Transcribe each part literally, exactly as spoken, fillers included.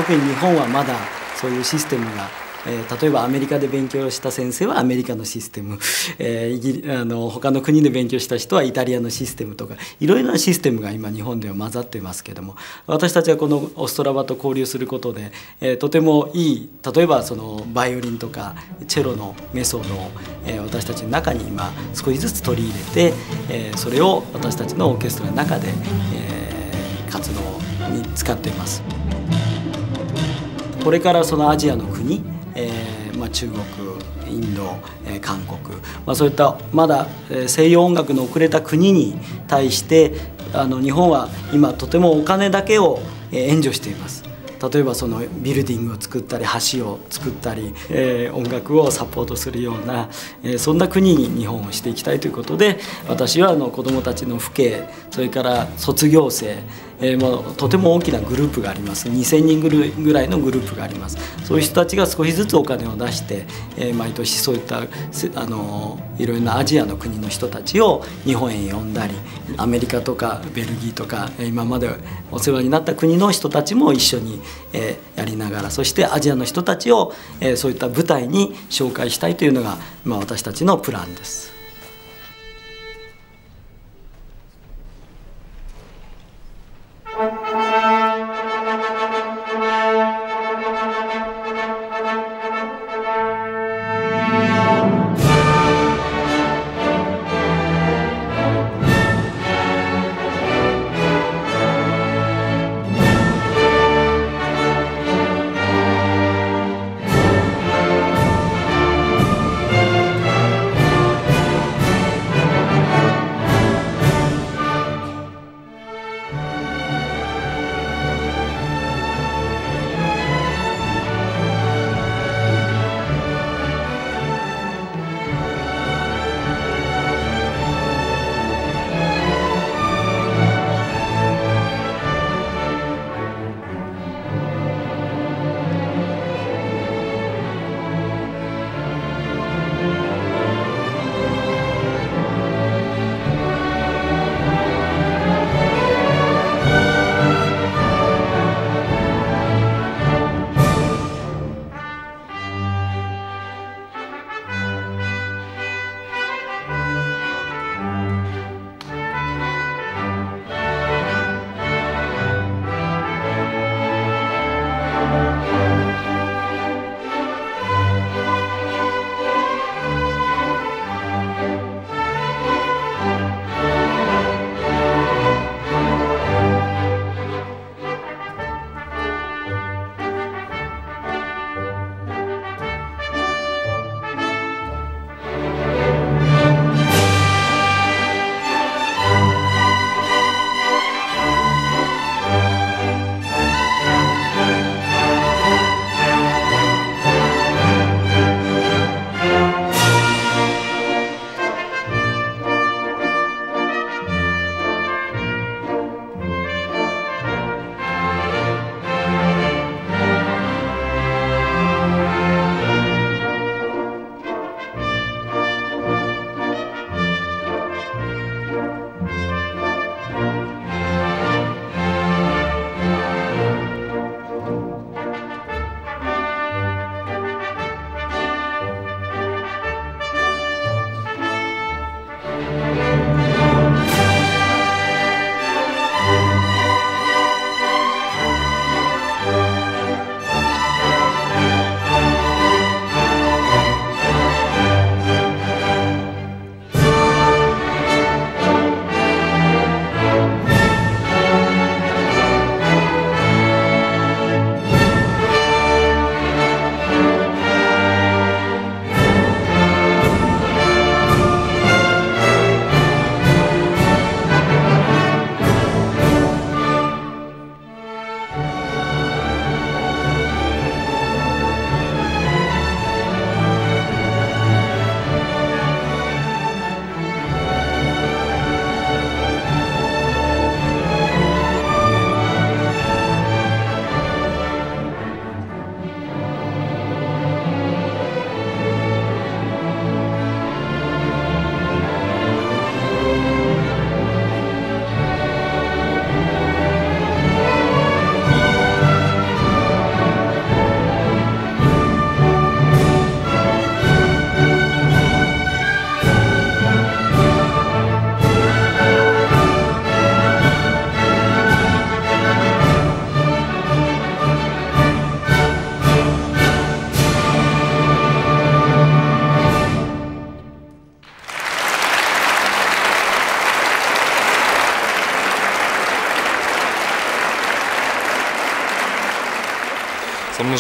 特に日本はまだそういうシステムが、えー、例えばアメリカで勉強した先生はアメリカのシステム、えー、イギリあの他の国で勉強した人はイタリアのシステムとか、いろいろなシステムが今日本では混ざっていますけども、私たちはこのオストラバと交流することで、えー、とてもいい、例えばそのバイオリンとかチェロのメソッドを、えー、私たちの中に今少しずつ取り入れて、えー、それを私たちのオーケストラの中で、えー、活動に使っています。これからそのアジアの国、えーまあ、中国、インド、えー、韓国、まあ、そういったまだ西洋音楽の遅れた国に対してあの日本は今とてもお金だけを援助しています。例えばそのビルディングを作ったり橋を作ったり、えー、音楽をサポートするような、えー、そんな国に日本をしていきたいということで、私はあの子どもたちの父兄、それから卒業生、えー、もうとても大きなグループがあります。にせんにんぐらいのグループがあります。そういう人たちが少しずつお金を出して、えー、毎年そういったあのいろいろなアジアの国の人たちを日本へ呼んだり、アメリカとかベルギーとか今までお世話になった国の人たちも一緒にえー、やりながら、そしてアジアの人たちを、えー、そういった舞台に紹介したいというのが、まあ、私たちのプランです。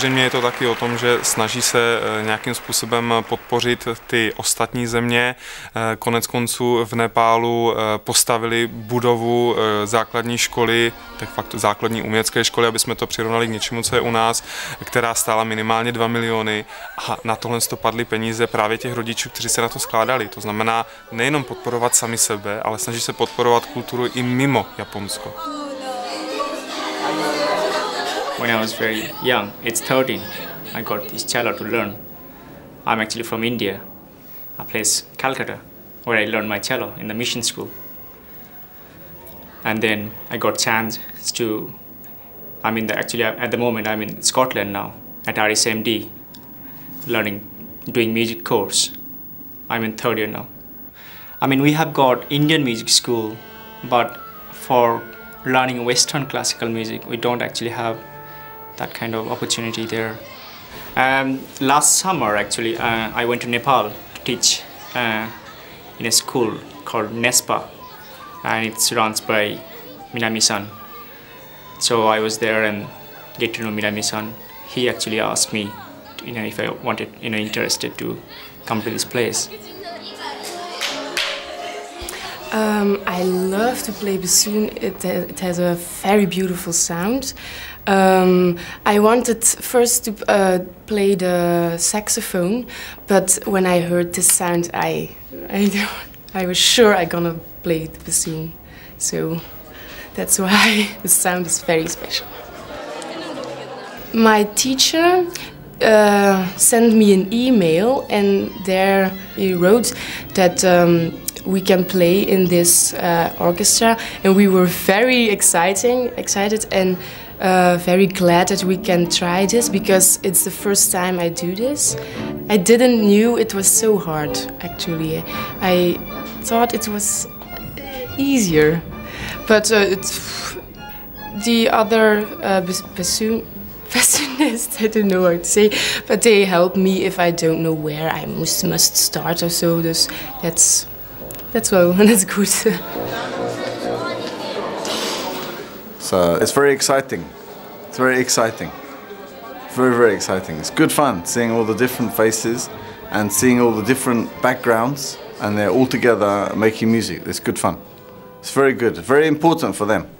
samozřejmě je to taky o tom, že snaží se nějakým způsobem podpořit ty ostatní země. Konec konců v Nepálu postavili budovu základní školy, tak fakt základní umělecké školy, aby jsme to přirovnali k něčemu, co je u nás, která stála minimálně dva miliony a na tohle padly peníze právě těch rodičů, kteří se na to skládali. To znamená nejenom podporovat sami sebe, ale snaží se podporovat kulturu i mimo Japonsko. When I was very young, it's thirteen, I got this cello to learn. I'm actually from India, a place, Calcutta, where I learned my cello in the mission school. And then I got chance to, I'm in the, actually at the moment I'm in Scotland now, at R S M D, learning, doing music course. I'm in third year now. I mean, we have got Indian music school, but for learning Western classical music, we don't actually have that kind of opportunity there. Um, last summer, actually, uh, I went to Nepal to teach uh, in a school called NESPA, and it's run by Minami-san. So I was there and get to know Minami-san. He actually asked me, you know, if I wanted, you know, interested to come to this place. Um, I love to play bassoon. It, it has a very beautiful sound. Um, I wanted first to uh, play the saxophone, but when I heard this sound, I, I, I was sure I'm gonna play the bassoon. So that's why the sound is very special. My teacher uh, sent me an email, and there he wrote that um, we can play in this uh, orchestra, and we were very exciting, excited and uh, very glad that we can try this, because it's the first time I do this. I didn't knew it was so hard, actually. I thought it was easier, but uh, it's, the other uh, bassoon bassoonist, I don't know how to say, but they help me if I don't know where I must must start or so. Dus that's that's well, that's good. So it's very exciting. It's very exciting. Very very exciting. It's good fun seeing all the different faces and seeing all the different backgrounds, and they're all together making music. It's good fun. It's very good. Very important for them.